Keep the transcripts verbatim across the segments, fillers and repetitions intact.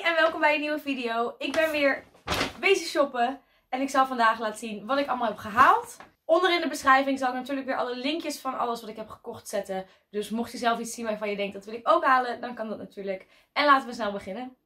en welkom bij een nieuwe video. Ik ben weer bezig shoppen en ik zal vandaag laten zien wat ik allemaal heb gehaald. Onder in de beschrijving zal ik natuurlijk weer alle linkjes van alles wat ik heb gekocht zetten. Dus mocht je zelf iets zien waarvan je denkt dat wil ik ook halen, dan kan dat natuurlijk. En laten we snel beginnen.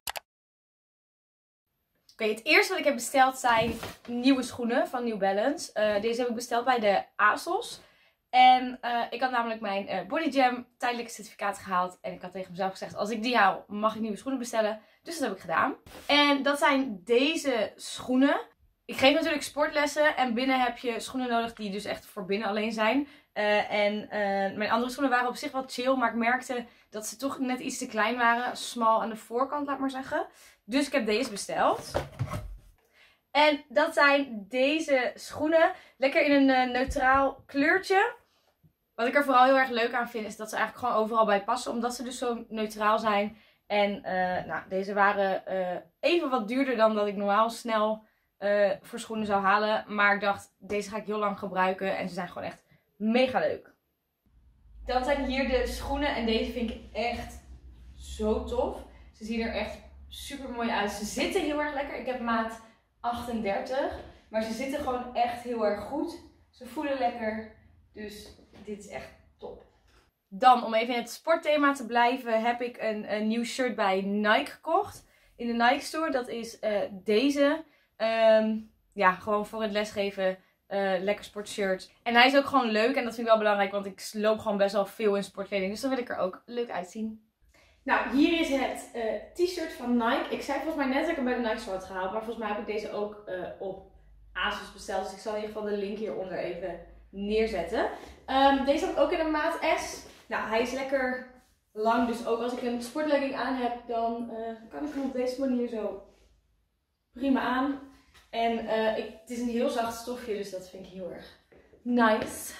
Oké, okay, het eerste wat ik heb besteld zijn nieuwe schoenen van New Balance. Uh, deze heb ik besteld bij de ASOS. En uh, ik had namelijk mijn uh, Body Jam tijdelijke certificaat gehaald. En ik had tegen mezelf gezegd, als ik die haal, mag ik nieuwe schoenen bestellen. Dus dat heb ik gedaan. En dat zijn deze schoenen. Ik geef natuurlijk sportlessen. En binnen heb je schoenen nodig die dus echt voor binnen alleen zijn. Uh, en uh, mijn andere schoenen waren op zich wel chill. Maar ik merkte dat ze toch net iets te klein waren. Smal aan de voorkant, laat maar zeggen. Dus ik heb deze besteld. En dat zijn deze schoenen. Lekker in een uh, neutraal kleurtje. Wat ik er vooral heel erg leuk aan vind is dat ze eigenlijk gewoon overal bij passen. Omdat ze dus zo neutraal zijn. En uh, nou, deze waren uh, even wat duurder dan dat ik normaal snel uh, voor schoenen zou halen. Maar ik dacht, deze ga ik heel lang gebruiken. En ze zijn gewoon echt mega leuk. Dan zijn hier de schoenen. En deze vind ik echt zo tof. Ze zien er echt super mooi uit. Ze zitten heel erg lekker. Ik heb maat achtendertig. Maar ze zitten gewoon echt heel erg goed. Ze voelen lekker. Dus dit is echt top. Dan, om even in het sportthema te blijven, heb ik een, een nieuw shirt bij Nike gekocht. In de Nike store. Dat is uh, deze. Um, ja, gewoon voor het lesgeven. Uh, lekker sportshirt. En hij is ook gewoon leuk. En dat vind ik wel belangrijk. Want ik loop gewoon best wel veel in sportkleding. Dus dan wil ik er ook leuk uitzien. Nou, hier is het uh, t-shirt van Nike. Ik zei volgens mij net dat ik hem bij de Nike store had gehaald. Maar volgens mij heb ik deze ook uh, op ASOS besteld. Dus ik zal in ieder geval de link hieronder even neerzetten. Um, deze heb ik ook in een maat S. Nou, hij is lekker lang. Dus ook als ik een sportlegging aan heb, dan uh, kan ik hem op deze manier zo prima aan. En uh, ik, het is een heel zacht stofje, dus dat vind ik heel erg nice.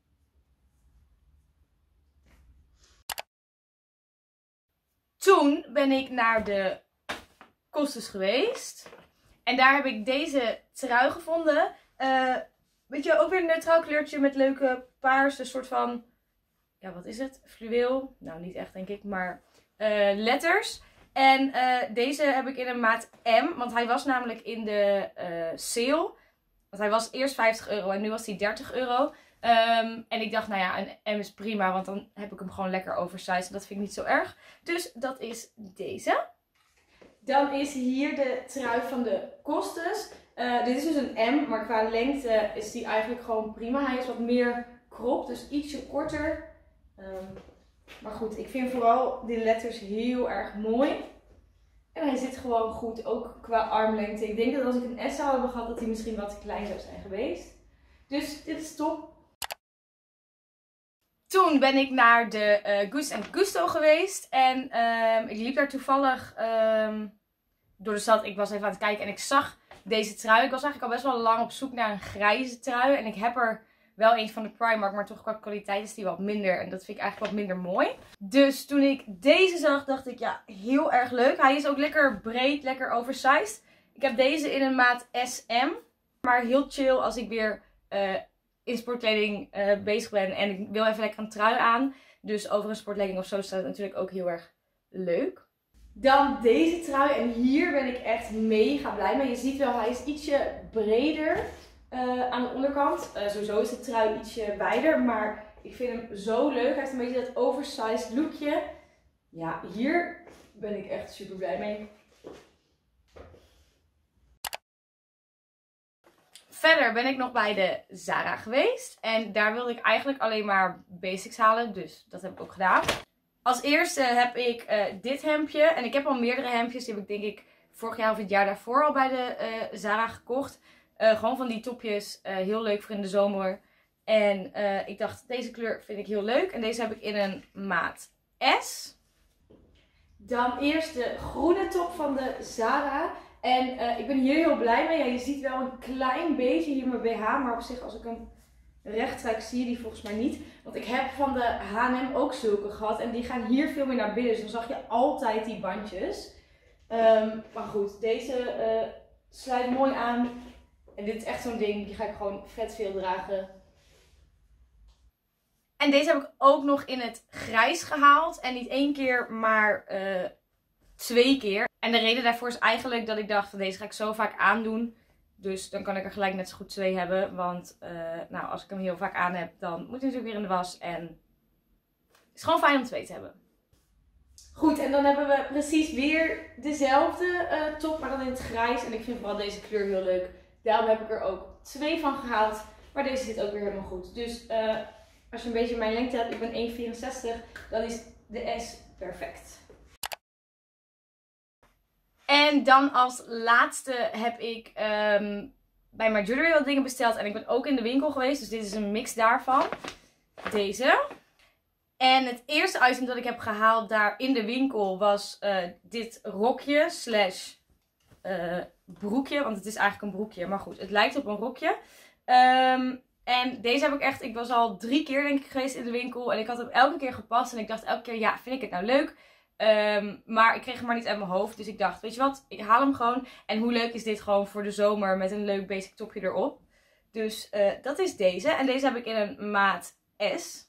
Toen ben ik naar de Kostes geweest. En daar heb ik deze trui gevonden. Uh, weet je, ook weer een neutraal kleurtje met leuke paarse soort van... Ja, wat is het? Fluweel. Nou, niet echt denk ik, maar uh, letters. En uh, deze heb ik in een maat M. Want hij was namelijk in de uh, sale. Want hij was eerst vijftig euro en nu was hij dertig euro. Um, en ik dacht, nou ja, een M is prima, want dan heb ik hem gewoon lekker oversized. En dat vind ik niet zo erg. Dus dat is deze. Dan is hier de trui van de Kostes. Uh, dit is dus een M, maar qua lengte is die eigenlijk gewoon prima. Hij is wat meer krop, dus ietsje korter. Um, maar goed, ik vind vooral die letters heel erg mooi. En hij zit gewoon goed, ook qua armlengte. Ik denk dat als ik een S zou hebben gehad, dat hij misschien wat te klein zou zijn geweest. Dus dit is top. Toen ben ik naar de uh, Goose and Gusto geweest. En um, ik liep daar toevallig um, door de stad. Ik was even aan het kijken en ik zag deze trui. Ik was eigenlijk al best wel lang op zoek naar een grijze trui. En ik heb er wel eens van de Primark, maar toch qua kwaliteit is die wat minder. En dat vind ik eigenlijk wat minder mooi. Dus toen ik deze zag, dacht ik, ja, heel erg leuk. Hij is ook lekker breed, lekker oversized. Ik heb deze in een maat S M. Maar heel chill als ik weer uh, in sportkleding uh, bezig ben. En ik wil even lekker een trui aan. Dus over een sportlegging of zo staat het natuurlijk ook heel erg leuk. Dan deze trui. En hier ben ik echt mega blij mee. Je ziet wel, hij is ietsje breder. Uh, aan de onderkant. Uh, sowieso is de trui ietsje wijder, maar ik vind hem zo leuk. Hij heeft een beetje dat oversized lookje. Ja, hier ben ik echt super blij mee. Verder ben ik nog bij de Zara geweest. En daar wilde ik eigenlijk alleen maar basics halen, dus dat heb ik ook gedaan. Als eerste heb ik uh, dit hemdje. En ik heb al meerdere hemdjes. Die heb ik denk ik vorig jaar of het jaar daarvoor al bij de uh, Zara gekocht. Uh, gewoon van die topjes. Uh, heel leuk voor in de zomer. En uh, ik dacht, deze kleur vind ik heel leuk. En deze heb ik in een maat S. Dan eerst de groene top van de Zara. En uh, ik ben hier heel blij mee. Ja, je ziet wel een klein beetje hier mijn B H. Maar op zich, als ik hem recht trek, zie je die volgens mij niet. Want ik heb van de H en M ook zulke gehad. En die gaan hier veel meer naar binnen. Dus dan zag je altijd die bandjes. Um, maar goed, deze uh, sluit mooi aan. En dit is echt zo'n ding, die ga ik gewoon vet veel dragen. En deze heb ik ook nog in het grijs gehaald. En niet één keer, maar uh, twee keer. En de reden daarvoor is eigenlijk dat ik dacht van deze ga ik zo vaak aandoen. Dus dan kan ik er gelijk net zo goed twee hebben. Want uh, nou, als ik hem heel vaak aan heb, dan moet hij natuurlijk weer in de was. En het is gewoon fijn om twee te hebben. Goed, en dan hebben we precies weer dezelfde uh, top, maar dan in het grijs. En ik vind vooral deze kleur heel leuk. Daarom heb ik er ook twee van gehaald. Maar deze zit ook weer helemaal goed. Dus uh, als je een beetje mijn lengte hebt, ik ben één komma vierenzestig, dan is de S perfect. En dan als laatste heb ik um, bij My Jewelry wat dingen besteld. En ik ben ook in de winkel geweest. Dus dit is een mix daarvan. Deze. En het eerste item dat ik heb gehaald daar in de winkel was uh, dit rokje slash uh, broekje. Want het is eigenlijk een broekje. Maar goed, het lijkt op een rokje. Um, en deze heb ik echt, ik was al drie keer denk ik geweest in de winkel. En ik had hem elke keer gepast. En ik dacht elke keer, ja, vind ik het nou leuk? Um, maar ik kreeg hem maar niet uit mijn hoofd. Dus ik dacht, weet je wat, ik haal hem gewoon. En hoe leuk is dit gewoon voor de zomer met een leuk basic topje erop. Dus uh, dat is deze. En deze heb ik in een maat S.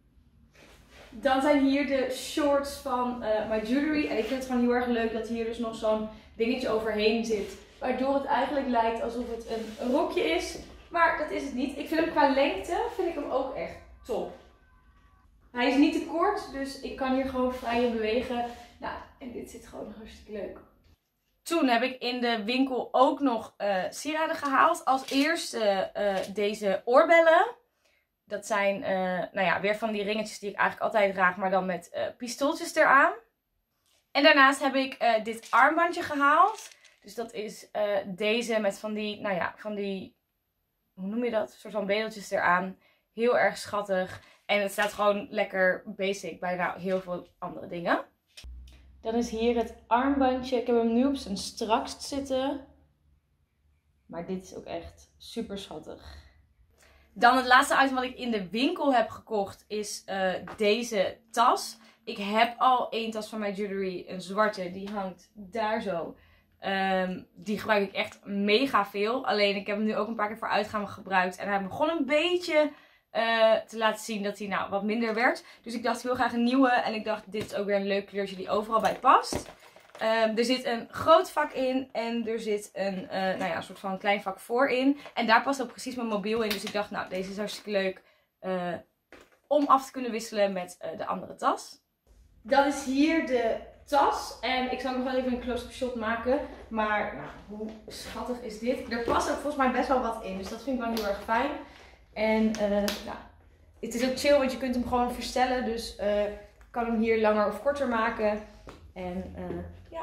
Dan zijn hier de shorts van uh, My Jewelry. En ik vind het gewoon heel erg leuk dat hier dus nog zo'n dingetje overheen zit. Waardoor het eigenlijk lijkt alsof het een rokje is. Maar dat is het niet. Ik vind hem qua lengte, vind ik hem ook echt top. Hij is niet te kort, dus ik kan hier gewoon vrij in bewegen. Nou, en dit zit gewoon hartstikke leuk. Toen heb ik in de winkel ook nog uh, sieraden gehaald. Als eerste uh, deze oorbellen. Dat zijn uh, nou ja, weer van die ringetjes die ik eigenlijk altijd draag, maar dan met uh, pistooltjes eraan. En daarnaast heb ik uh, dit armbandje gehaald. Dus dat is uh, deze met van die, nou ja, van die, hoe noem je dat? Een soort van bedeltjes eraan. Heel erg schattig. En het staat gewoon lekker basic bij nou heel veel andere dingen. Dan is hier het armbandje. Ik heb hem nu op zijn strakst zitten. Maar dit is ook echt super schattig. Dan het laatste item wat ik in de winkel heb gekocht is uh, deze tas. Ik heb al één tas van My Jewelry, een zwarte, die hangt daar zo. Um, die gebruik ik echt mega veel. Alleen ik heb hem nu ook een paar keer voor uitgaan gebruikt. En hij begon een beetje uh, te laten zien dat hij nou wat minder werd. Dus ik dacht ik wil graag een nieuwe. En ik dacht dit is ook weer een leuk kleurtje die overal bij past. Um, er zit een groot vak in en er zit een, uh, nou ja, een soort van klein vak voor in. En daar past ook precies mijn mobiel in. Dus ik dacht, nou, deze is hartstikke leuk uh, om af te kunnen wisselen met uh, de andere tas. Dan is hier de tas. En ik zal nog wel even een close-up shot maken. Maar nou, hoe schattig is dit? Er past ook volgens mij best wel wat in. Dus dat vind ik wel heel erg fijn. En uh, nou, het is ook chill, want je kunt hem gewoon verstellen. Dus uh, ik kan hem hier langer of korter maken. En uh, ja.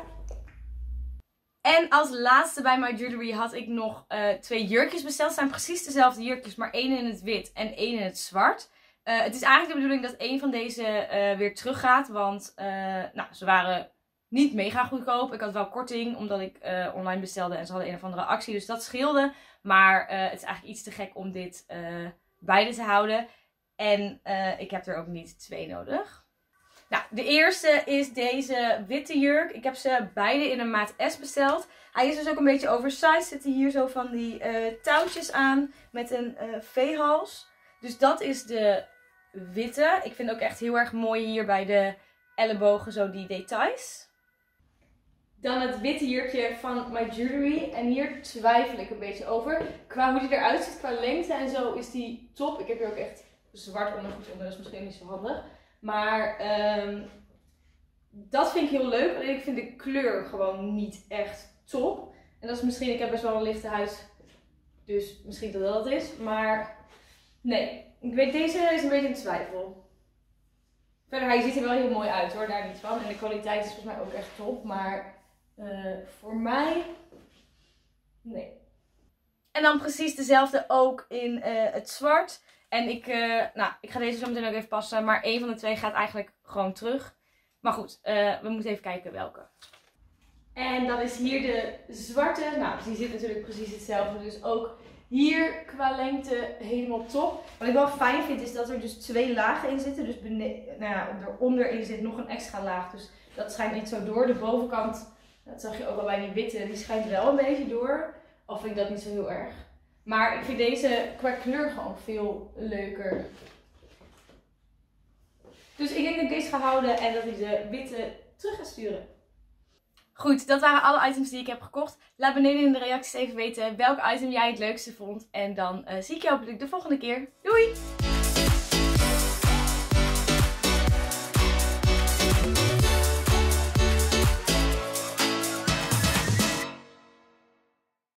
En als laatste bij My Jewelry had ik nog uh, twee jurkjes besteld. Het zijn precies dezelfde jurkjes, maar één in het wit en één in het zwart. Uh, het is eigenlijk de bedoeling dat één van deze uh, weer teruggaat. Want uh, nou, ze waren niet mega goedkoop. Ik had wel korting omdat ik uh, online bestelde en ze hadden een of andere actie. Dus dat scheelde. Maar uh, het is eigenlijk iets te gek om dit uh, beide te houden. En uh, ik heb er ook niet twee nodig. Nou, de eerste is deze witte jurk. Ik heb ze beide in een maat S besteld. Hij is dus ook een beetje oversized. Zitten hier zo van die uh, touwtjes aan met een uh, V-hals. Dus dat is de witte. Ik vind ook echt heel erg mooi hier bij de ellebogen zo die details. Dan het witte jurkje van My Jewelry. En hier twijfel ik een beetje over. Qua hoe die eruit ziet, qua lengte en zo is die top. Ik heb hier ook echt zwart ondergoed onder, dat is misschien niet zo handig. Maar um, dat vind ik heel leuk. Alleen ik vind de kleur gewoon niet echt top. En dat is misschien, ik heb best wel een lichte huid. Dus misschien dat dat is. Maar nee, ik weet, deze is een beetje in twijfel. Verder, hij ziet er wel heel mooi uit hoor, daar niet van. En de kwaliteit is volgens mij ook echt top. Maar uh, voor mij, nee. En dan precies dezelfde ook in uh, het zwart. En ik, uh, nou, ik ga deze zo meteen ook even passen. Maar één van de twee gaat eigenlijk gewoon terug. Maar goed, uh, we moeten even kijken welke. En dan is hier de zwarte. Nou, die zit natuurlijk precies hetzelfde. Dus ook hier qua lengte helemaal top. Wat ik wel fijn vind is dat er dus twee lagen in zitten. Dus nou ja, eronderin zit nog een extra laag. Dus dat schijnt niet zo door. De bovenkant, dat zag je ook al bij die witte, die schijnt wel een beetje door. Of vind ik dat niet zo heel erg. Maar ik vind deze qua kleur gewoon veel leuker. Dus ik denk dat ik deze ga houden en dat ik de witte terug ga sturen. Goed, dat waren alle items die ik heb gekocht. Laat beneden in de reacties even weten welk item jij het leukste vond. En dan uh, zie ik je hopelijk de volgende keer. Doei!